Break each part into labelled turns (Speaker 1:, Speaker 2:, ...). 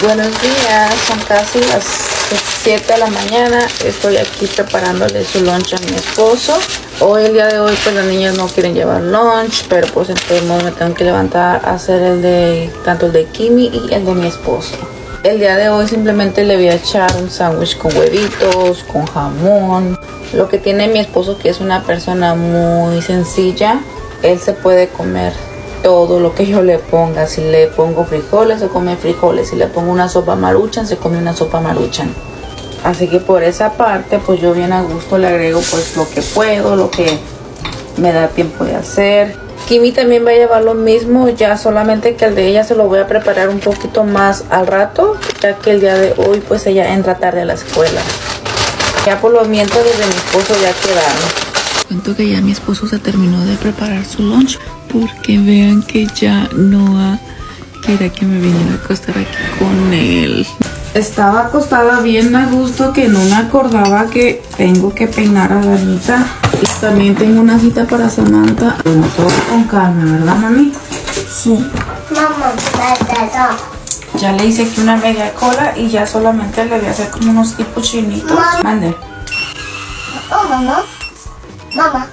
Speaker 1: Buenos días, son casi las 7 de la mañana. Estoy aquí preparándole su lunch a mi esposo. Hoy, el día de hoy, pues las niñas no quieren llevar lunch, pero pues entonces me tengo que levantar a hacer tanto el de Kimi y el de mi esposo. El día de hoy simplemente le voy a echar un sándwich con huevitos, con jamón. Lo que tiene mi esposo, que es una persona muy sencilla, él se puede comer todo lo que yo le ponga. Si le pongo frijoles, se come frijoles. Si le pongo una sopa Maruchan, se come una sopa Maruchan. Así que por esa parte, pues yo bien a gusto le agrego pues lo que puedo, lo que me da tiempo de hacer. Kimi también va a llevar lo mismo, ya solamente que el de ella se lo voy a preparar un poquito más al rato, ya que el día de hoy pues ella entra tarde a la escuela. Ya por lo mientras desde mi esposo ya quedaron. Cuento que ya mi esposo se terminó de preparar su lunch, porque vean que ya Noah quería que me viniera a acostar aquí con él. Estaba acostada bien a gusto, que no me acordaba que tengo que peinar a Danita. Y también tengo una cita para Samantha. Bueno, todo con calma, ¿verdad, mami?
Speaker 2: Sí. Mamá,
Speaker 1: ya le hice aquí una media cola y ya solamente le voy a hacer como unos tipos chinitos. Mande.
Speaker 2: Oh, mamá. Mamá.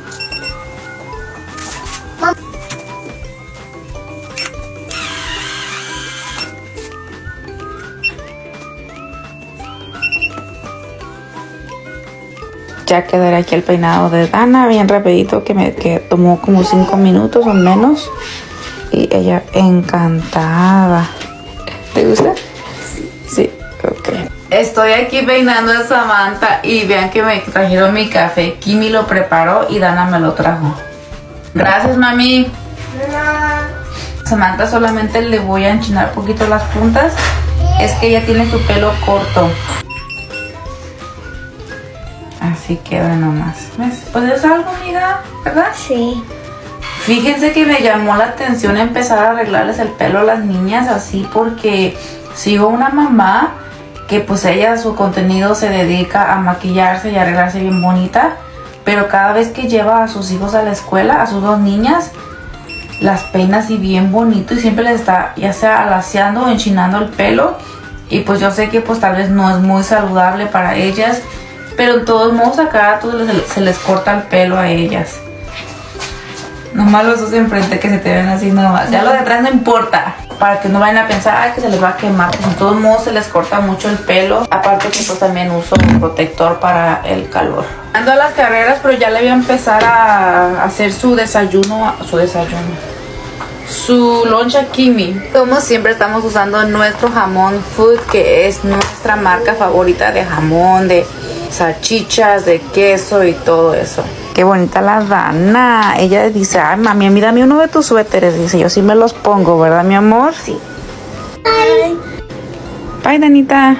Speaker 1: Ya quedará aquí el peinado de Dana, bien rapidito, que tomó como 5 minutos o menos. Y ella encantada. ¿Te gusta? Sí, ok. Estoy aquí peinando a Samantha y vean que me trajeron mi café. Kimi lo preparó y Dana me lo trajo. Gracias, mami.
Speaker 2: No.
Speaker 1: Samantha solamente le voy a enchinar un poquito las puntas. Es que ella tiene su pelo corto. Así queda nomás. ¿Ves? Pues es algo, amiga, ¿verdad?
Speaker 2: Sí.
Speaker 1: Fíjense que me llamó la atención empezar a arreglarles el pelo a las niñas así, porque sigo una mamá que pues ella, su contenido se dedica a maquillarse y arreglarse bien bonita, pero cada vez que lleva a sus hijos a la escuela, a sus 2 niñas, las peina así bien bonito y siempre les está ya sea alaciando o enchinando el pelo. Y pues yo sé que pues tal vez no es muy saludable para ellas, pero en todos modos acá a todos se les corta el pelo a ellas. Nomás los dos de enfrente que se te ven así nomás. Ya lo de atrás no importa, para que no vayan a pensar, ay, que se les va a quemar. Pues en todos modos se les corta mucho el pelo. Aparte que pues también uso un protector para el calor. Ando a las carreras, pero ya le voy a empezar a hacer su desayuno. Su lunch a Kimi. Como siempre estamos usando nuestro jamón Food, que es nuestra marca favorita de jamón, de salchichas, de queso y todo eso. Qué bonita la Dana. Ella dice, ay mami, mírame uno de tus suéteres. Dice, yo sí me los pongo, ¿verdad, mi amor? Sí.
Speaker 2: Bye.
Speaker 1: Bye, Danita.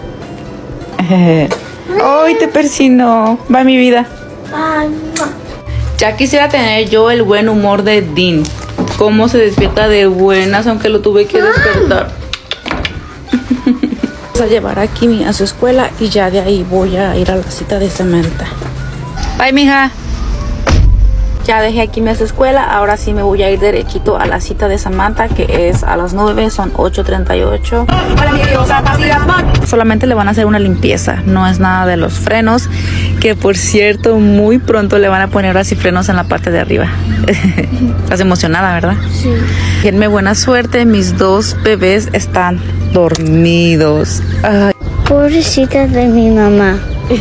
Speaker 1: Ay, te persino. Bye, mi vida.
Speaker 2: Bye.
Speaker 1: Ya quisiera tener yo el buen humor de Dean. Cómo se despierta de buenas, aunque lo tuve que despertar. Vamos a llevar a Kimi a su escuela y ya de ahí voy a ir a la cita de Samantha. Bye, mija. Ya dejé a Kimi a su escuela, ahora sí me voy a ir derechito a la cita de Samantha, que es a las 9, son 8:38. Solamente le van a hacer una limpieza, no es nada de los frenos, que por cierto muy pronto le van a poner así frenos en la parte de arriba. Estás emocionada, ¿verdad?
Speaker 2: Sí.
Speaker 1: Denme buena suerte, mis 2 bebés están dormidos. Ay.
Speaker 2: Pobrecita de mi mamá.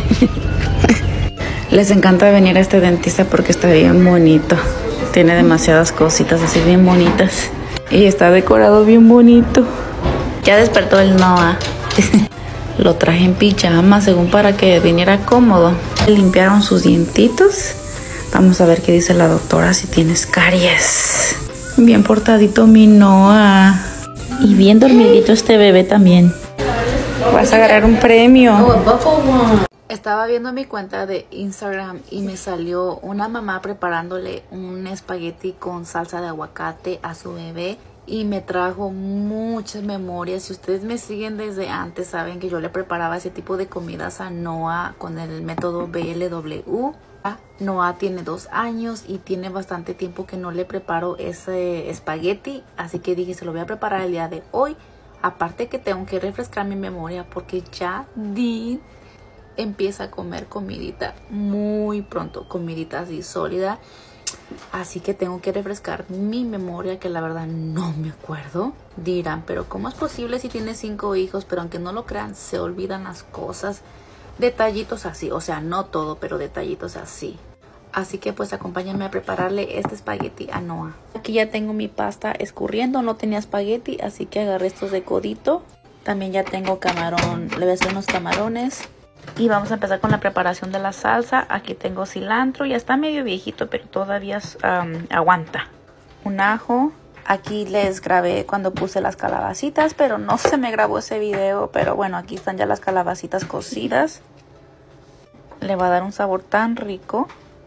Speaker 1: Les encanta venir a este dentista porque está bien bonito. Tiene demasiadas cositas así bien bonitas. Y está decorado bien bonito. Ya despertó el Noah. Lo traje en pijama según para que viniera cómodo. Limpiaron sus dientitos. Vamos a ver qué dice la doctora si tienes caries. Bien portadito mi Noah. Y bien dormidito este bebé también. Vas a agarrar un premio. Estaba viendo mi cuenta de Instagram y me salió una mamá preparándole un espagueti con salsa de aguacate a su bebé y me trajo muchas memorias. Si ustedes me siguen desde antes saben que yo le preparaba ese tipo de comidas a Noah con el método BLW. Noah tiene 2 años y tiene bastante tiempo que no le preparo ese espagueti, así que dije se lo voy a preparar el día de hoy. Aparte que tengo que refrescar mi memoria porque ya Dean empieza a comer comidita muy pronto, comidita así sólida. Así que tengo que refrescar mi memoria, que la verdad no me acuerdo. Dirán, pero ¿cómo es posible si tienes 5 hijos? Pero aunque no lo crean, se olvidan las cosas. Detallitos así, o sea, no todo, pero detallitos así. Así que pues acompáñenme a prepararle este espagueti a Noah. Aquí ya tengo mi pasta escurriendo, no tenía espagueti, así que agarré estos de codito. También ya tengo camarón, le voy a hacer unos camarones. Y vamos a empezar con la preparación de la salsa. Aquí tengo cilantro, ya está medio viejito, pero todavía aguanta. Un ajo. Aquí les grabé cuando puse las calabacitas, pero no se me grabó ese video. Pero bueno, aquí están ya las calabacitas cocidas. Le va a dar un sabor tan rico.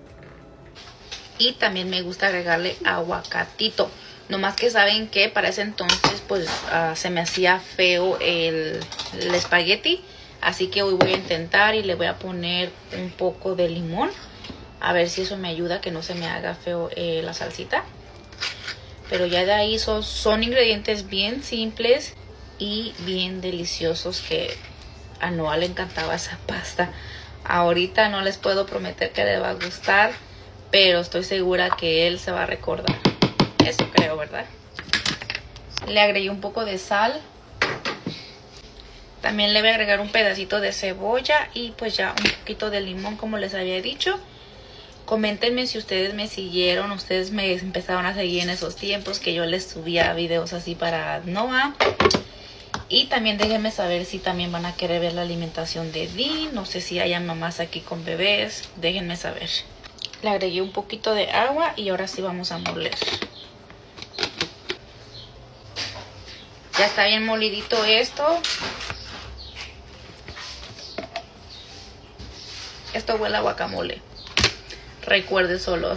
Speaker 1: Y también me gusta agregarle aguacatito. No más que saben que para ese entonces pues se me hacía feo el espagueti. Así que hoy voy a intentar y le voy a poner un poco de limón. A ver si eso me ayuda a que no se me haga feo la salsita. Pero ya de ahí son ingredientes bien simples y bien deliciosos que a Noah le encantaba esa pasta. Ahorita no les puedo prometer que le va a gustar, pero estoy segura que él se va a recordar. Eso creo, ¿verdad? Le agregué un poco de sal. También le voy a agregar un pedacito de cebolla y pues ya un poquito de limón, como les había dicho. Coméntenme si ustedes me siguieron, ustedes me empezaron a seguir en esos tiempos que yo les subía videos así para Noah. Y también déjenme saber si también van a querer ver la alimentación de Dean. No sé si hay mamás aquí con bebés, déjenme saber. Le agregué un poquito de agua y ahora sí vamos a moler. Ya está bien molidito esto. Esto huele a guacamole. Recuerde ese olor.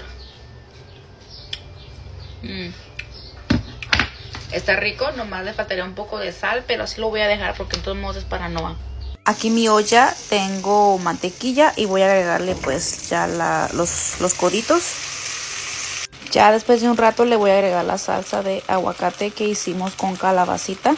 Speaker 1: Está rico, nomás le faltaría un poco de sal, pero así lo voy a dejar porque en todos modos es para Noah. Aquí en mi olla tengo mantequilla y voy a agregarle pues ya los coditos. Ya después de un rato le voy a agregar la salsa de aguacate que hicimos con calabacita.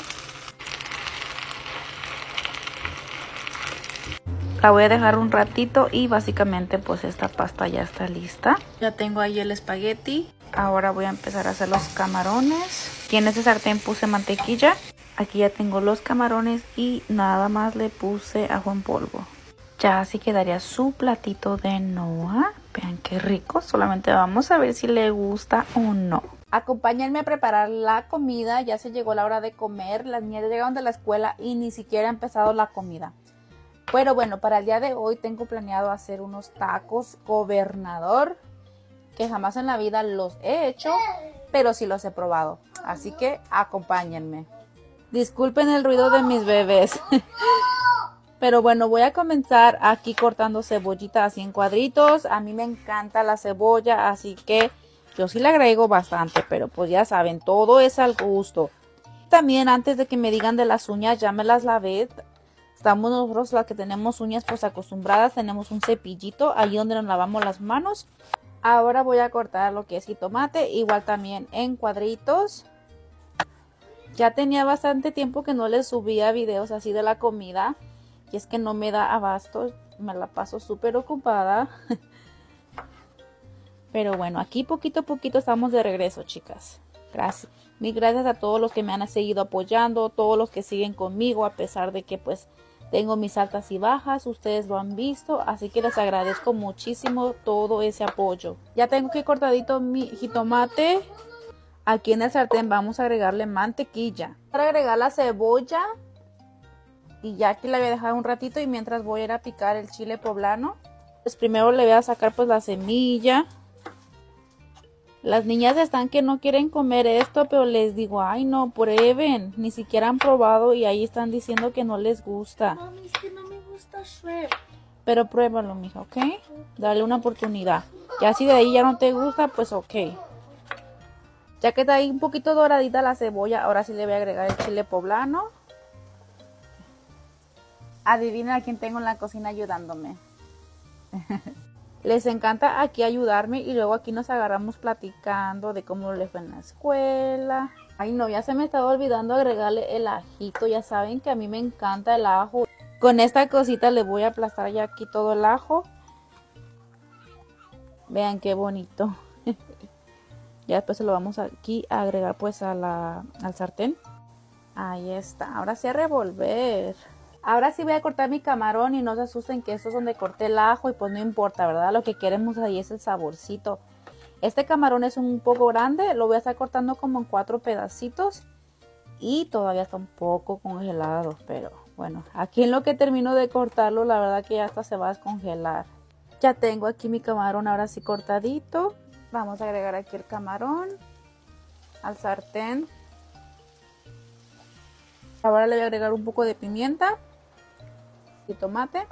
Speaker 1: La voy a dejar un ratito y básicamente pues esta pasta ya está lista. Ya tengo ahí el espagueti. Ahora voy a empezar a hacer los camarones. Aquí en este sartén puse mantequilla. Aquí ya tengo los camarones y nada más le puse ajo en polvo. Ya así quedaría su platito de Noah. Vean qué rico. Solamente vamos a ver si le gusta o no. Acompáñenme a preparar la comida. Ya se llegó la hora de comer. Las niñas llegaron de la escuela y ni siquiera ha empezado la comida. Pero bueno, para el día de hoy tengo planeado hacer unos tacos gobernador, que jamás en la vida los he hecho, pero sí los he probado. Así que acompáñenme. Disculpen el ruido de mis bebés. Pero bueno, voy a comenzar aquí cortando cebollita así en cuadritos. A mí me encanta la cebolla, así que yo sí le agrego bastante, pero pues ya saben, todo es al gusto. También antes de que me digan de las uñas, ya me las lavé. Estamos nosotros las que tenemos uñas pues acostumbradas, tenemos un cepillito ahí donde nos lavamos las manos. Ahora voy a cortar lo que es jitomate, igual también en cuadritos. Ya tenía bastante tiempo que no les subía videos así de la comida. Y es que no me da abasto, me la paso súper ocupada. Pero bueno, aquí poquito a poquito estamos de regreso, chicas. Gracias. Mil gracias a todos los que me han seguido apoyando, todos los que siguen conmigo, a pesar de que pues tengo mis altas y bajas, ustedes lo han visto, así que les agradezco muchísimo todo ese apoyo. Ya tengo aquí cortadito mi jitomate. Aquí en el sartén vamos a agregarle mantequilla. Para agregar la cebolla. Y ya aquí la voy a dejar un ratito y mientras voy a ir a picar el chile poblano. Pues primero le voy a sacar pues la semilla. Las niñas están que no quieren comer esto, pero les digo, ay no, prueben. Ni siquiera han probado y ahí están diciendo que no les gusta.
Speaker 2: Mami, es que no me gusta shrimp.
Speaker 1: Pero pruébalo, mija, ¿ok? Dale una oportunidad. Ya si de ahí ya no te gusta, pues ok. Ya que está ahí un poquito doradita la cebolla, ahora sí le voy a agregar el chile poblano. Adivinen a quién tengo en la cocina ayudándome. Les encanta aquí ayudarme y luego aquí nos agarramos platicando de cómo le fue en la escuela. Ay no, ya se me estaba olvidando agregarle el ajito. Ya saben que a mí me encanta el ajo. Con esta cosita le voy a aplastar ya aquí todo el ajo. Vean qué bonito. Ya después se lo vamos aquí a agregar pues al sartén. Ahí está. Ahora sí a revolver. Ahora sí voy a cortar mi camarón y no se asusten que esto es donde corté el ajo y pues no importa, ¿verdad? Lo que queremos ahí es el saborcito. Este camarón es un poco grande, lo voy a estar cortando como en 4 pedacitos y todavía está un poco congelado, pero bueno, aquí en lo que termino de cortarlo, la verdad que ya hasta se va a descongelar. Ya tengo aquí mi camarón ahora sí cortadito. Vamos a agregar aquí el camarón al sartén. Ahora le voy a agregar un poco de pimienta y tomate.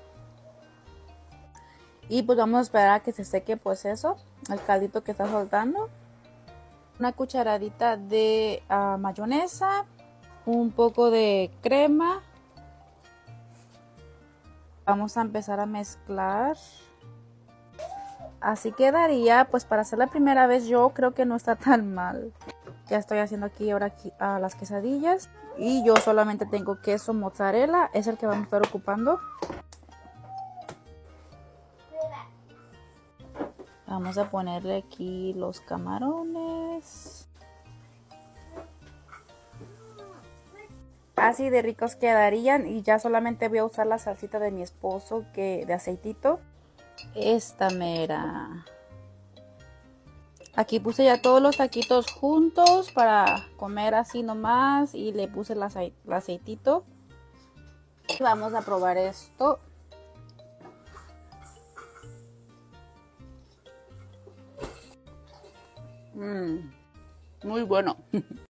Speaker 1: Y pues vamos a esperar a que se seque pues eso, el caldito que está soltando. Una cucharadita de mayonesa, un poco de crema. Vamos a empezar a mezclar. Así quedaría, pues para hacer la primera vez yo creo que no está tan mal. Ya estoy haciendo aquí ahora las quesadillas. Y yo solamente tengo queso mozzarella, es el que vamos a estar ocupando. Vamos a ponerle aquí los camarones. Así de ricos quedarían y ya solamente voy a usar la salsita de mi esposo de aceitito. Esta mera. Aquí puse ya todos los taquitos juntos para comer así nomás y le puse el aceitito. Y vamos a probar esto. Muy bueno.